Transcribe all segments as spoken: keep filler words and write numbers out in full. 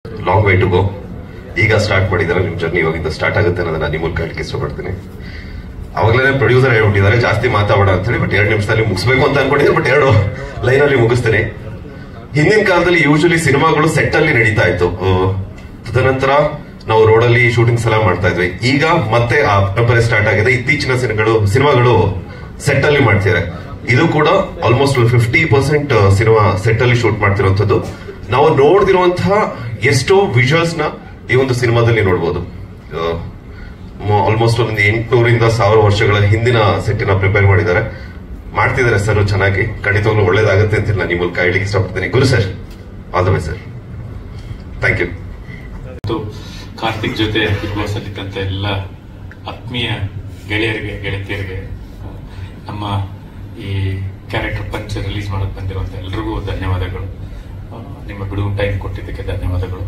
Long way to go. ಈಗ start ಮಾಡಿದಾರೆ ನಿಮ್ ಜರ್ನಿ, ಇವಾಗಿಂದ ಸ್ಟಾರ್ಟ್ ಆಗುತ್ತೆ ಅನ್ನೋದನ್ನ ನಿಮ್ಮ ಮೂಲಕ ಹೇಳಕ್ಕೆ ಇಷ್ಟಪಡ್ತೀನಿ. ಅವಾಗಲೇ ಪ್ರೊಡ್ಯೂಸರ್ ಹೇಳ್ಬಿಟ್ಟಿದ್ದಾರೆ ಜಾಸ್ತಿ ಮಾತಾಡೋಣ ಅಂತ ಹೇಳಿ, ಬಟ್ ಎರಡು ನಿಮಿಷದಲ್ಲಿ ಮುಗಿಸ್ಬೇಕು ಅಂತ ಅನ್ಕೊಂಡಿದ್ದೆ, ಬಟ್ ಎರಡು ಲೈನ್ ಅಲ್ಲಿ ಮುಗಿಸ್ತೀನಿ. ಹಿಂದಿನ ಕಾಲದಲ್ಲಿ ಯೂಶಲಿ ಸಿನಿಮಾಗಳು ಸೆಟ್ ಅಲ್ಲಿ ನಡೀತಾ ಇತ್ತು, ತದನಂತರ ನಾವು ರೋಡಲ್ಲಿ ಶೂಟಿಂಗ್ಸ್ ಎಲ್ಲ ಮಾಡ್ತಾ ಇದ್ವಿ. ಈಗ ಮತ್ತೆ ಆ ಪರಂಪರೆ ಸ್ಟಾರ್ಟ್ ಆಗಿದೆ. ಇತ್ತೀಚಿನ ಸಿನಿಮಾಗಳು ಸಿನಿಮಾಗಳು ಸೆಟ್ ಅಲ್ಲಿ ಮಾಡ್ತಿದ್ದಾರೆ. ಇದು ಕೂಡ almost fifty percent cinema set ಅಲ್ಲಿ ಶೂಟ್ ಮಾಡ್ತಿರುವಂತದ್ದು. ನಾವು ನೋಡ್ದಿರುವಂತಹ ಎಷ್ಟೋ ವಿಜುವಲ್ಸ್ ನ ಈ ಒಂದು ಸಿನಿಮಾದಲ್ಲಿ ನೋಡಬಹುದು. ಆಲ್ಮೋಸ್ಟ್ ಒಂದು ಎಂಟುನೂರಿಂದ ಸಾವಿರ ವರ್ಷಗಳ ಹಿಂದಿನ ಸೆಟ್ಟಿನ ಪ್ರಿಪೇರ್ ಮಾಡಿದ್ದಾರೆ, ಮಾಡ್ತಿದ್ದಾರೆ ಸರ್ ಚೆನ್ನಾಗಿ. ಖಂಡಿತವಾಗ್ಲೂ ಒಳ್ಳೇದಾಗುತ್ತೆ ಅಂತ ನಾನು ನಿಮ್ಮ ಮೂಲಕ ಹೇಳಲಿಕ್ಕೆ ಇಷ್ಟಪಡ್ತೀನಿ. Guru sir, all the bye sir. Thank you. Karthik ಜೊತೆ ಬಿಗ್ ಬಾಸ್ ಅಲ್ಲಿದ್ದಂತ ಎಲ್ಲ ಆತ್ಮೀಯ ಗೆಳೆಯರಿಗೆ ಗೆಳತಿಯರಿಗೆ, ನಮ್ಮ ಈ ಕ್ಯಾರೆಕ್ಟರ್ ಪಂಚ್ ರಿಲೀಸ್ ಮಾಡಕ್ ಬಂದಿರುವಂತ ಎಲ್ರಿಗೂ ಧನ್ಯವಾದಗಳು. ನಿಮ್ಮ ಬಿಡುವು ಟೈಮ್ ಕೊಟ್ಟಿದ್ದಕ್ಕೆ ಧನ್ಯವಾದಗಳು.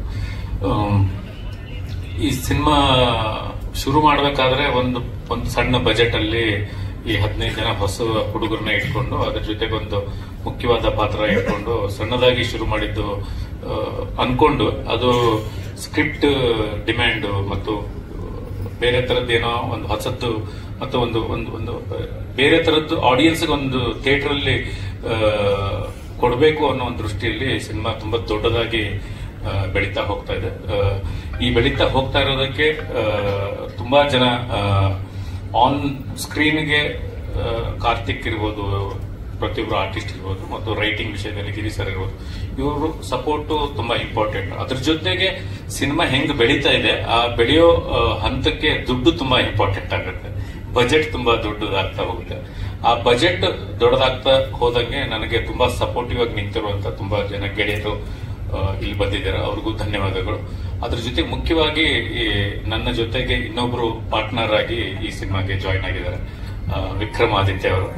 ಈ ಸಿನಿಮಾ ಶುರು ಮಾಡಬೇಕಾದ್ರೆ ಒಂದು ಒಂದು ಸಣ್ಣ ಬಜೆಟ್ ಅಲ್ಲಿ ಈ ಹದಿನೈದು ಜನ ಹೊಸ ಹುಡುಗರನ್ನ ಇಟ್ಕೊಂಡು ಅದ್ರ ಜೊತೆಗೆ ಒಂದು ಮುಖ್ಯವಾದ ಪಾತ್ರ ಇಟ್ಕೊಂಡು ಸಣ್ಣದಾಗಿ ಶುರು ಮಾಡಿದ್ದು ಅನ್ಕೊಂಡು, ಅದು ಸ್ಕ್ರಿಪ್ಟ್ ಡಿಮ್ಯಾಂಡ್ ಮತ್ತು ಬೇರೆ ತರದ್ದೇನೋ ಒಂದು ಹೊಸದ್ದು ಮತ್ತು ಒಂದು ಒಂದು ಒಂದು ಬೇರೆ ತರದ್ದು ಆಡಿಯನ್ಸ್ ಒಂದು ಥಿಯೇಟರ್ ಅಲ್ಲಿ ಕೊಡಬೇಕು ಅನ್ನೋ ಒಂದು ದೃಷ್ಟಿಯಲ್ಲಿ ಸಿನಿಮಾ ತುಂಬಾ ದೊಡ್ಡದಾಗಿ ಬೆಳೀತಾ ಹೋಗ್ತಾ ಇದೆ. ಈ ಬೆಳೀತಾ ಹೋಗ್ತಾ ಇರೋದಕ್ಕೆ ತುಂಬಾ ಜನ ಆನ್ ಸ್ಕ್ರೀನ್ಗೆ ಕಾರ್ತಿಕ್ ಇರ್ಬೋದು, ಪ್ರತಿಯೊಬ್ಬರು ಆರ್ಟಿಸ್ಟ್ ಇರ್ಬೋದು, ಮತ್ತು ರೈಟಿಂಗ್ ವಿಷಯದಲ್ಲಿ ಗಿರಿ ಸರ್ ಇರ್ಬೋದು, ಇವರು ಸಪೋರ್ಟ್ ತುಂಬಾ ಇಂಪಾರ್ಟೆಂಟ್. ಅದ್ರ ಜೊತೆಗೆ ಸಿನಿಮಾ ಹೆಂಗ್ ಬೆಳೀತಾ ಇದೆ ಆ ಬೆಳೆಯೋ ಹಂತಕ್ಕೆ ದುಡ್ಡು ತುಂಬಾ ಇಂಪಾರ್ಟೆಂಟ್ ಆಗುತ್ತೆ. ಬಜೆಟ್ ತುಂಬಾ ದೊಡ್ಡದಾಗ್ತಾ ಹೋಗುತ್ತೆ. ಆ ಬಜೆಟ್ ದೊಡ್ಡದಾಗ್ತಾ ಹೋದಂಗೆ ನನಗೆ ತುಂಬಾ ಸಪೋರ್ಟಿವ್ ಆಗಿ ನಿಂತಿರುವಂತ ತುಂಬಾ ಜನ ಗೆಳೆಯರು ಇಲ್ಲಿ ಬಂದಿದ್ದಾರೆ, ಅವ್ರಿಗೂ ಧನ್ಯವಾದಗಳು. ಅದ್ರ ಜೊತೆ ಮುಖ್ಯವಾಗಿ ನನ್ನ ಜೊತೆಗೆ ಇನ್ನೊಬ್ರು ಪಾರ್ಟ್ನರ್ ಆಗಿ ಈ ಸಿನಿಮಾಗೆ ಜಾಯಿನ್ ಆಗಿದ್ದಾರೆ, ವಿಕ್ರಮಾದಿತ್ಯ ಅವರು.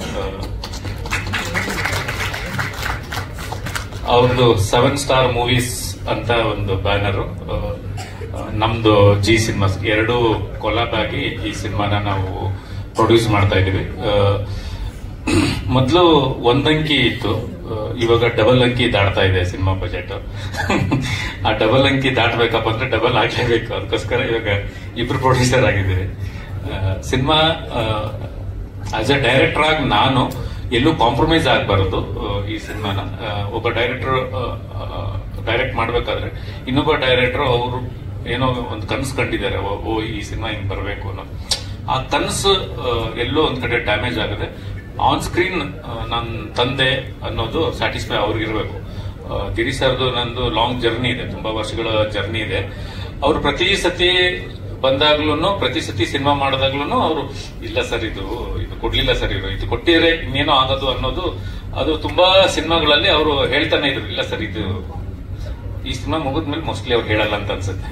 ಅವ್ರದ್ದು ಸೆವೆನ್ ಸ್ಟಾರ್ ಮೂವೀಸ್ ಅಂತ ಒಂದು ಬ್ಯಾನರ್, ನಮ್ದು ಜಿ ಸಿನಿಮಾಸ್, ಎರಡು ಕೊಲಾಬ್ ಆಗಿ ಈ ಸಿನಿಮಾನ ನಾವು ಪ್ರೊಡ್ಯೂಸ್ ಮಾಡ್ತಾ ಇದೀವಿ. ಮೊದಲು ಒಂದಂಕಿ ಇತ್ತು, ಇವಾಗ ಡಬಲ್ ಅಂಕಿ ದಾಟ್ತಾ ಇದೆ ಸಿನಿಮಾ ಬಜೆಟ್. ಆ ಡಬಲ್ ಅಂಕಿ ದಾಟಬೇಕಪ್ಪ ಅಂದ್ರೆ ಡಬಲ್ ಆಗ್ಲೇಬೇಕು, ಅದಕ್ಕೋಸ್ಕರ ಇವಾಗ ಇಬ್ರು ಪ್ರೊಡ್ಯೂಸರ್ ಆಗಿದ್ದೀವಿ. ಸಿನಿಮಾ ಆಸ್ ಎ ಡೈರೆಕ್ಟರ್ ಆಗಿ ನಾನು ಎಲ್ಲೂ ಕಾಂಪ್ರಮೈಸ್ ಆಗಬಾರದು. ಈ ಸಿನಿಮಾನ ಒಬ್ಬ ಡೈರೆಕ್ಟರ್ ಡೈರೆಕ್ಟ್ ಮಾಡ್ಬೇಕಾದ್ರೆ ಇನ್ನೊಬ್ಬ ಡೈರೆಕ್ಟರ್ ಅವರು ಏನೋ ಒಂದು ಕನಸು ಕಂಡಿದ್ದಾರೆ, ಓ ಈ ಸಿನಿಮಾ ಹಿಂಗ್ ಬರಬೇಕು ಅನ್ನೋ ಆ ಕನಸು ಎಲ್ಲೋ ಒಂದ್ ಕಡೆ ಡ್ಯಾಮೇಜ್ ಆಗಿದೆ. ಆನ್ ಸ್ಕ್ರೀನ್ ನನ್ನ ತಂದೆ ಅನ್ನೋದು ಸ್ಯಾಟಿಸ್ಫೈ ಅವ್ರಿಗಿರ್ಬೇಕು. ಗಿರಿ ಸರ್ದು ನಂದು ಲಾಂಗ್ ಜರ್ನಿ ಇದೆ, ತುಂಬಾ ವರ್ಷಗಳ ಜರ್ನಿ ಇದೆ. ಅವ್ರು ಪ್ರತಿ ಸತಿ ಬಂದಾಗ್ಲೂ, ಪ್ರತಿ ಸತಿ ಸಿನಿಮಾ ಮಾಡಿದಾಗ್ಲೂ ಅವರು ಇಲ್ಲ ಸರ್ ಇದು ಇದು ಕೊಡ್ಲಿಲ್ಲ ಸರ್, ಇದು ಇದು ಕೊಟ್ಟಿದ್ರೆ ಇನ್ನೇನೋ ಆಗೋದು ಅನ್ನೋದು, ಅದು ತುಂಬಾ ಸಿನಿಮಾಗಳಲ್ಲಿ ಅವರು ಹೇಳ್ತಾನೆ ಇದ್ರು, ಇಲ್ಲ ಸರ್ ಇದು ಈ ಸಿನಿಮಾ ಮುಗಿದ್ಮೇಲೆ ಮೋಸ್ಟ್ಲಿ ಅವ್ರು ಹೇಳಲ್ಲ ಅಂತ ಅನ್ಸುತ್ತೆ.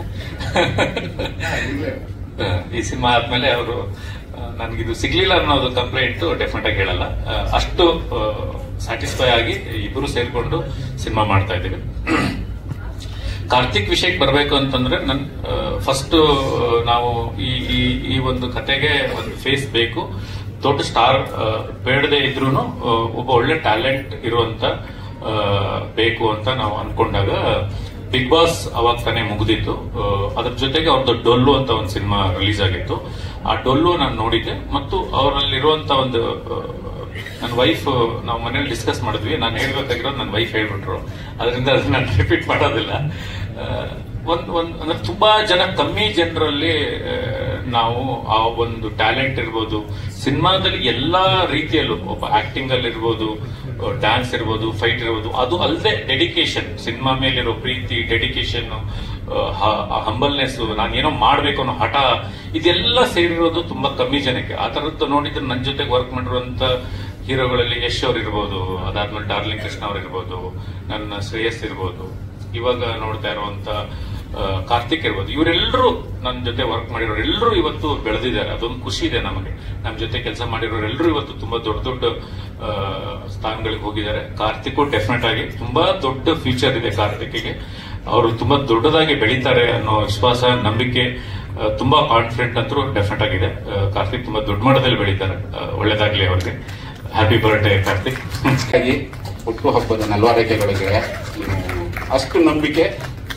ಈ ಸಿನಿಮಾ ಆದ್ಮೇಲೆ ಅವರು ನನ್ಗಿದು ಸಿಗ್ಲಿಲ್ಲ ಅನ್ನೋದು ಕಂಪ್ಲೇಂಟ್ ಡೆಫಿನೆಟ್ ಆಗಿ ಹೇಳಲ್ಲ. ಅಷ್ಟು ಸ್ಯಾಟಿಸ್ಫೈ ಆಗಿ ಇಬ್ಬರು ಸೇರ್ಕೊಂಡು ಸಿನಿಮಾ ಮಾಡ್ತಾ ಇದ್ದೀವಿ. ಕಾರ್ತಿಕ್ ವಿಷಯಕ್ಕೆ ಬರಬೇಕು ಅಂತಂದ್ರೆ ನನ್ ಫಸ್ಟ್ ನಾವು ಈ ಈ ಒಂದು ಕತೆಗೆ ಒಂದು ಫೇಸ್ ಬೇಕು. ದೊಡ್ಡ ಸ್ಟಾರ್ ಬೇಡದೆ ಇದ್ರು ಒಬ್ಬ ಒಳ್ಳೆ ಟ್ಯಾಲೆಂಟ್ ಇರುವಂತ ಬೇಕು ಅಂತ ನಾವು ಅನ್ಕೊಂಡಾಗ ಬಿಗ್ ಬಾಸ್ ಅವಾಗ ತಾನೇ ಮುಗಿದಿತ್ತು. ಅದ್ರ ಜೊತೆಗೆ ಅವ್ರದ್ದು ಡೊಲ್ಲು ಅಂತ ಒಂದು ಸಿನಿಮಾ ರಿಲೀಸ್ ಆಗಿತ್ತು. ಆ ಡೊಲ್ಲು ನಾನು ನೋಡಿದ್ದೆ, ಮತ್ತು ಅವರಲ್ಲಿರುವಂತ ಒಂದು ನನ್ನ ವೈಫ್, ನಾವು ಮನೇಲಿ ಡಿಸ್ಕಸ್ ಮಾಡಿದ್ವಿ, ನಾನು ಹೇಳ್ಬೇಕಾಗಿರೋದು ನನ್ನ ವೈಫ್ ಹೇಳ್ಬಿಟ್ರು, ಅದರಿಂದ ಅದನ್ನ ನಾನು ರಿಪೀಟ್ ಮಾಡೋದಿಲ್ಲ. ಒಂದ್ ಒಂದ್ ಅಂದ್ರೆ ತುಂಬಾ ಜನ ಕಮ್ಮಿ ಜನರಲ್ಲಿ ನಾವು ಆ ಒಂದು ಟ್ಯಾಲೆಂಟ್ ಇರ್ಬೋದು, ಸಿನಿಮಾದಲ್ಲಿ ಎಲ್ಲಾ ರೀತಿಯಲ್ಲೂ ಒಬ್ಬ ಆಕ್ಟಿಂಗ್ ಅಲ್ಲಿ ಇರ್ಬೋದು, ಡ್ಯಾನ್ಸ್ ಇರ್ಬೋದು, ಫೈಟ್ ಇರ್ಬೋದು, ಅದು ಅಲ್ಲದೆ ಡೆಡಿಕೇಶನ್, ಸಿನಿಮಾ ಮೇಲಿರೋ ಪ್ರೀತಿ, ಡೆಡಿಕೇಶನ್, ಹಂಬಲ್ನೆಸ್, ನಾನೇನೋ ಮಾಡ್ಬೇಕು ಅನ್ನೋ ಹಠ, ಇದೆಲ್ಲ ಸೇರಿರೋದು ತುಂಬಾ ಕಮ್ಮಿ ಜನಕ್ಕೆ. ಆ ತರದ್ದು ನೋಡಿದ್ರೆ ನನ್ನ ಜೊತೆಗೆ ವರ್ಕ್ ಮಾಡಿರುವಂತ ಹೀರೋಗಳಲ್ಲಿ ಯಶ್ ಅವ್ರು ಇರ್ಬೋದು, ಅದಾದ್ಮೇಲೆ ಡಾರ್ಲಿಂಗ್ ಕೃಷ್ಣ ಅವ್ರು ಇರ್ಬೋದು, ನನ್ನ ಶ್ರೇಯಸ್ ಇರ್ಬೋದು, ಇವಾಗ ನೋಡ್ತಾ ಇರುವಂತ ಕಾರ್ತಿಕ್ ಇರ್ಬೋದು, ಇವರೆಲ್ಲರೂ ನನ್ನ ಜೊತೆ ವರ್ಕ್ ಮಾಡಿರೋರು ಎಲ್ಲರೂ ಇವತ್ತು ಬೆಳೆದಿದ್ದಾರೆ. ಅದೊಂದು ಖುಷಿ ಇದೆ ನಮಗೆ. ನಮ್ಮ ಜೊತೆ ಕೆಲಸ ಮಾಡಿರೋರೆಲ್ಲರೂ ಇವತ್ತು ತುಂಬಾ ದೊಡ್ಡ ದೊಡ್ಡ ಸ್ಥಾನಗಳಿಗೆ ಹೋಗಿದ್ದಾರೆ. ಕಾರ್ತಿಕ್ ಡೆಫಿನೆಟ್ ಆಗಿ ತುಂಬಾ ದೊಡ್ಡ ಫ್ಯೂಚರ್ ಇದೆ ಕಾರ್ತಿಕ್ಗೆ. ಅವರು ತುಂಬಾ ದೊಡ್ಡದಾಗಿ ಬೆಳೀತಾರೆ ಅನ್ನೋ ವಿಶ್ವಾಸ, ನಂಬಿಕೆ, ತುಂಬಾ ಕಾನ್ಫಿಡೆಂಟ್ ಅಂತೂ ಡೆಫಿನೆಟ್ ಆಗಿದೆ. ಕಾರ್ತಿಕ್ ತುಂಬಾ ದೊಡ್ಡ ಮಟ್ಟದಲ್ಲಿ ಬೆಳೀತಾರೆ. ಒಳ್ಳೇದಾಗ್ಲಿ ಅವ್ರಿಗೆ. Happy birthday Karthik. ಹುಟ್ಟುಹಬ್ಬದ ನಲ್ವಾರೈಕೆಗಳಿಗೆ ಅಷ್ಟು ನಂಬಿಕೆ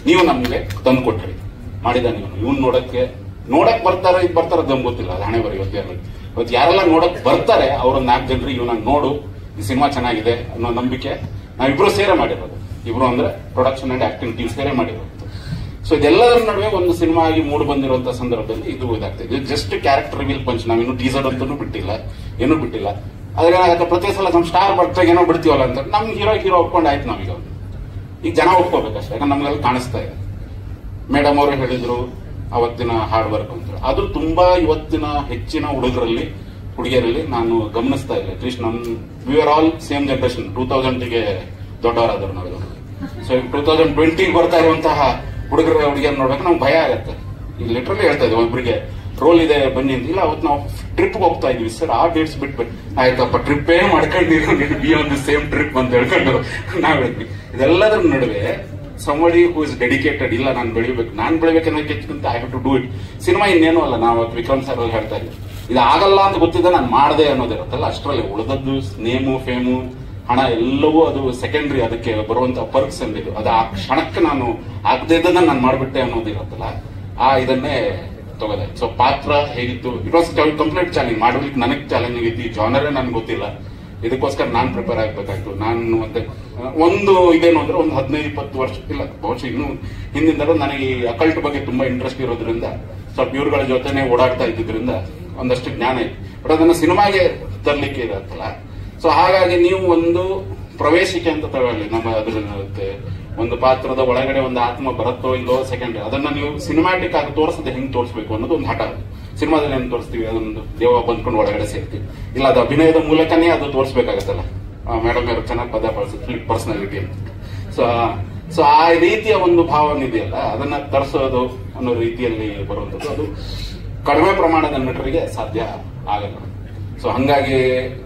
ನೀವು ನಮ್ಗೆ ತಂದು ಕೊಟ್ರಿ ಮಾಡಿದಾನೆ ಇವನು ಇವ್ನು ನೋಡಕ್ಕೆ ನೋಡಕ್ ಬರ್ತಾರ ಇದು ಬರ್ತಾರ ದಮ್ ಗೊತ್ತಿಲ್ಲ ಅದು ಹಣೆ ಬರ ಇವತ್ತು ಯಾರು ಇವತ್ತು ಯಾರೆಲ್ಲ ನೋಡಕ್ ಬರ್ತಾರೆ ಅವ್ರ ನಾಲ್ಕು ಜನರಿಗೆ ಇವ್ನ ನೋಡು ಈ ಸಿನಿಮಾ ಚೆನ್ನಾಗಿದೆ ಅನ್ನೋ ನಂಬಿಕೆ ನಾವಿಬ್ರು ಸೇರೆ ಮಾಡಿರೋದು. ಇಬ್ರು ಅಂದ್ರೆ ಪ್ರೊಡಕ್ಷನ್ ಅಂಡ್ ಆಕ್ಟಿಂಗ್ ಟೀಮ್ ಸೇರೆ ಮಾಡಿರೋದು. ಸೊ ಇದೆಲ್ಲದರ ನಡುವೆ ಒಂದು ಸಿನಿಮಾ ಆಗಿ ಮೂಡ್ ಬಂದಿರುವಂತಹ ಸಂದರ್ಭದಲ್ಲಿ ಇದು ಇದಾಗ್ತದೆ. ಇದು ಜಸ್ಟ್ ಕ್ಯಾರೆಕ್ಟರ್ ರಿವೀಲ್ ಪಂಚ್. ನಾವಿನ್ನು ಟೀಸರ್ ಅಂತೂ ಬಿಟ್ಟಿಲ್ಲ, ಏನೂ ಬಿಟ್ಟಿಲ್ಲ. ಆದ್ರೆ ಏನಾಗುತ್ತೆ, ಪ್ರತಿ ಸಲ ನಮ್ ಸ್ಟಾರ್ ಬರ್ತಾಗ ಏನೋ ಬಿಡ್ತೀವಲ್ಲ ಅಂತ ನಮ್ ಹೀರೋ ಹೀರೋ ಒಪ್ಕೊಂಡು ಆಯ್ತು ನಾವೀಗ. ಈಗ ಜನ ಒಪ್ಕೋಬೇಕಷ್ಟೇ, ಯಾಕಂದ್ರೆ ನಮ್ಗೆಲ್ಲ ಕಾಣಿಸ್ತಾ ಇದೆ. ಮೇಡಮ್ ಅವರು ಹೇಳಿದ್ರು ಅವತ್ತಿನ ಹಾರ್ಡ್ ವರ್ಕ್ ಅಂತ, ಅದು ತುಂಬಾ ಇವತ್ತಿನ ಹೆಚ್ಚಿನ ಹುಡುಗರಲ್ಲಿ ಹುಡುಗಿಯರಲ್ಲಿ ನಾನು ಗಮನಿಸ್ತಾ ಇಲ್ಲ. ಅಟ್ಲೀಸ್ಟ್ ನಮ್ we are all same generation, two ತೌಸಂಡ್ಗೆ ದೊಡ್ಡವರಾದ್ರು ನಾವೆಲ್ಲ. ಸೊ ಈಗ ಟೂ ತೌಸಂಡ್ ಟ್ವೆಂಟಿಗೆ ಬರ್ತಾ ಇರುವಂತಹ ಹುಡುಗರ ಹುಡುಗಿಯರ್ ನೋಡ್ಬೇಕು ನಮ್ಗೆ ಭಯ ಆಗುತ್ತೆ. ಈಗ ಲಿಟ್ರಲಿ ಹೇಳ್ತಾ ಇದ್ವಿ, ಒಬ್ಬರಿಗೆ ರೋಲ್ ಇದೆ ಬನ್ನಿ ಅಂತ. ಇಲ್ಲ, ಅವತ್ತು ನಾವು ಟ್ರಿಪ್ ಹೋಗ್ತಾ ಇದೀವಿ ಸರ್, ಆ ಡೇಟ್ಸ್ ಬಿಟ್ಬಿಟ್ಟು ಆಯ್ತಪ್ಪ ಟ್ರಿಪ್ಪೇ ಮಾಡ್ಕೊಂಡಿರೋ be on the same trip ಅಂತ ಹೇಳ್ಕೊಂಡು ನಾವ್ ಹೇಳಿದ್ವಿ. ಇದೆಲ್ಲದರ ನಡುವೆ somebody who is dedicated, ಇಲ್ಲ ನಾನು ಬೆಳಿಬೇಕು, ನಾನು ಬೆಳಿಬೇಕನ್ನೋದಕ್ಕಿಂತ I have to do it. Cinema ಇನ್ನೇನು ಅಲ್ಲ, ನಾವು ವಿಕ್ರಮ್ ಸರ್ ಅಲ್ಲಿ ಹೇಳ್ತಾ ಇದ್ವಿ, ಇದು ಆಗಲ್ಲ ಅಂತ ಗೊತ್ತಿದ್ದ ನಾನು ಮಾಡದೆ ಅನ್ನೋದಿರುತ್ತಲ್ಲ, ಅಷ್ಟರಲ್ಲಿ ಉಳಿದದ್ದು ನೇಮು ಫೇಮು ಹಣ ಎಲ್ಲವೂ ಅದು ಸೆಕೆಂಡ್ರಿ. ಅದಕ್ಕೆ ಬರುವಂತ ಪರ್ಕ್ಸ್ ಅಂದಿದ್ದು ಅದು ಆ ಕ್ಷಣಕ್ಕೆ ನಾನು ಆಗದೆ ಇದ್ದನ್ನ ನಾನು ಮಾಡ್ಬಿಟ್ಟೆ ಅನ್ನೋದಿರುತ್ತಲ್ಲ, ಆ ಇದನ್ನೇ ತಗೋದೆ. ಸೊ ಪಾತ್ರ ಹೇಗಿತ್ತು, ಇಟ್ ವಾಸ್ ಕಂಪ್ಲೀಟ್ ಚಾಲೆಂಜ್. ಮಾಡ್ಲಿಕ್ಕೆ ನನಗೆ ಚಾಲೆಂಜ್ ಇತ್ತು, ಈ ಜಾನರೇ ನನ್ಗೆ ಗೊತ್ತಿಲ್ಲ, ಇದಕ್ಕೋಸ್ಕರ ನಾನು ಪ್ರಿಪೇರ್ ಆಗ್ಬೇಕಾಯ್ತು. ನಾನು ಮತ್ತೆ ಒಂದು ಇದೇನು ಅಂದ್ರೆ ಒಂದು ಹದಿನೈದು ಇಪ್ಪತ್ತು ವರ್ಷ ಇಲ್ಲ ಬಹುಶಃ ಇನ್ನು ಹಿಂದಿಂದಲೂ ನನಗೆ ಈ ಅಕಲ್ಟ್ ಬಗ್ಗೆ ತುಂಬಾ ಇಂಟ್ರೆಸ್ಟ್ ಇರೋದ್ರಿಂದ ಸ್ವಲ್ಪ ಇವ್ರುಗಳ ಜೊತೆನೆ ಓಡಾಡ್ತಾ ಇದ್ದಿದ್ರಿಂದ ಒಂದಷ್ಟು ಜ್ಞಾನ ಇದೆ. ಬಟ್ ಅದನ್ನ ಸಿನಿಮಾಗೆ ತರಲಿಕ್ಕೆ ಇರತ್ತಲ್ಲ. ಸೊ ಹಾಗಾಗಿ ನೀವು ಒಂದು ಪ್ರವೇಶಿಕೆ ಅಂತ ತಗೊಳ್ಳಿ, ನಮ್ಮ ಅದ್ರಲ್ಲಿ ಒಂದು ಪಾತ್ರದ ಒಳಗಡೆ ಒಂದು ಆತ್ಮ ಬರುತ್ತೋ ಇಲ್ಲೋ ಸೆಕೆಂಡ್, ಅದನ್ನ ನೀವು ಸಿನಿಮ್ಯಾಟಿಕ್ ಆಗಿ ತೋರಿಸದೆ ಹೆಂಗ್ ತೋರಿಸಬೇಕು ಅನ್ನೋದು ಒಂದು ಹಠ. ಸಿನಿಮಾದಲ್ಲಿ ಏನು ತೋರಿಸ್ತೀವಿ, ಅದೊಂದು ದೇವ ಬಂದ್ಕೊಂಡು ಒಳಗಡೆ ಸೇರ್ತೀವಿ. ಇಲ್ಲ, ಅದು ಅಭಿನಯದ ಮೂಲಕನೇ ಅದು ತೋರಿಸಬೇಕಾಗತ್ತಲ್ಲ. ಮೇಡಮ್ ಯಾರು ಚೆನ್ನಾಗಿ ಪದ ಬಳಸಿ ಪರ್ಸನಾಲಿಟಿ ಅಂತ. ಸೊ ಸೊ ಆ ರೀತಿಯ ಒಂದು ಭಾವನೆ ಇದೆಯಲ್ಲ, ಅದನ್ನ ತರಿಸೋದು ಅನ್ನೋ ರೀತಿಯಲ್ಲಿ ಬರುವಂಥದ್ದು ಅದು ಕಡಿಮೆ ಪ್ರಮಾಣದ ನಟರಿಗೆ ಸಾಧ್ಯ ಆಗಲ್ಲ. ಸೊ ಹಂಗಾಗಿ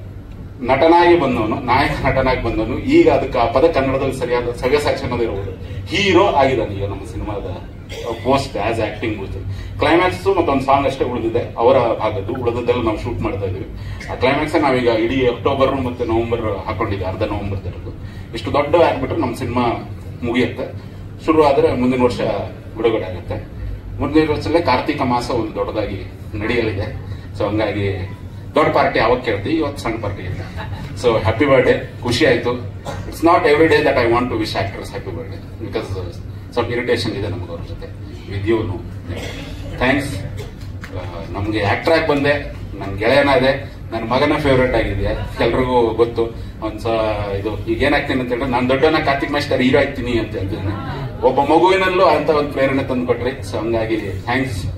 ನಟನಾಗಿ ಬಂದವನು, ನಾಯಕ ನಟನಾಗಿ ಬಂದವನು, ಈಗ ಅದಕ್ಕೆ ಆ ಪದ ಕನ್ನಡದಲ್ಲಿ ಸರಿಯಾದ ಸವ್ಯಸಾಚಿ ಅನ್ನೋದಿರುವುದು ಹೀರೋ ಆಗಿದ್ದಾನೆ ಈಗ ನಮ್ಮ ಸಿನಿಮಾದ ಪೋಸ್ಟ್ ಆಸ್ ಆಕ್ಟಿಂಗ್. ಕ್ಲೈಮ್ಯಾಕ್ಸ್ ಮತ್ತೊಂದು ಸಾಂಗ್ ಅಷ್ಟೇ ಉಳಿದಿದೆ ಅವರ ಭಾಗದ್ದು, ಉಳಿದದ್ದೆಲ್ಲ ನಾವು ಶೂಟ್ ಮಾಡ್ತಾ ಇದೀವಿ. ಆ ಕ್ಲೈಮ್ಯಾಕ್ಸ್ ನಾವೀಗ ಇಡೀ ಅಕ್ಟೋಬರ್ ಮತ್ತೆ ನವೆಂಬರ್ ಹಾಕೊಂಡಿದ್ದೆ, ಅರ್ಧ ನವೆಂಬರ್ ತನಕ. ಇಷ್ಟು ದೊಡ್ಡ ಆಗ್ಬಿಟ್ರೆ ನಮ್ಮ ಸಿನಿಮಾ ಮುಗಿಯುತ್ತೆ. ಶುರು ಆದ್ರೆ ಮುಂದಿನ ವರ್ಷ ಬಿಡುಗಡೆ ಆಗುತ್ತೆ. ಮುಂದಿನ ವರ್ಷದಲ್ಲೇ ಕಾರ್ತಿಕ ಮಾಸ ಒಂದು ದೊಡ್ಡದಾಗಿ ನಡೆಯಲಿದೆ. ಸೊ ಹಂಗಾಗಿ ದೊಡ್ಡ ಪಾರ್ಟಿ ಅವಾಗ ಕೇಳ್ತೀವಿ, ಇವತ್ತು ಸಣ್ಣ ಪಾರ್ಟಿ ಇದೆ. ಸೊ ಹ್ಯಾಪಿ ಬರ್ಡೇ, ಖುಷಿ ಆಯ್ತು. It's not every day that I want to wish actors happy birthday, because ಸ್ವಲ್ಪ ಇರಿಟೇಷನ್ ಇದೆ ನಮ್ಗೆ ಅವ್ರ ಜೊತೆ. With you know thanks. ನಮ್ಗೆ ಆಕ್ಟರ್ ಆಗಿ ಬಂದೆ, ನನ್ ಗೆಳೆಯನ ಇದೆ, ನನ್ನ ಮಗನ ಫೇವ್ರೇಟ್ ಆಗಿದೆಯಾ ಎಲ್ರಿಗೂ ಗೊತ್ತು. ಒಂದ್ಸ ಇದು ಈಗ ಏನಾಗ್ತೀನಿ ಅಂತ ಹೇಳಿದ್ರೆ, ನಾನು ದೊಡ್ಡವನ ಕಾರ್ತಿಕ್ ಮಾಸ್ಟರ್ ಹೀರೋ ಆಗ್ತೀನಿ ಅಂತ ಹೇಳ್ತೀನಿ. ಒಬ್ಬ ಮಗುವಿನಲ್ಲೂ ಅಂತ ಒಂದು ಪ್ರೇರಣೆ ತಂದು ಕೊಟ್ರಿ. ಸೊ ಹಂಗಾಗಿ ಥ್ಯಾಂಕ್ಸ್.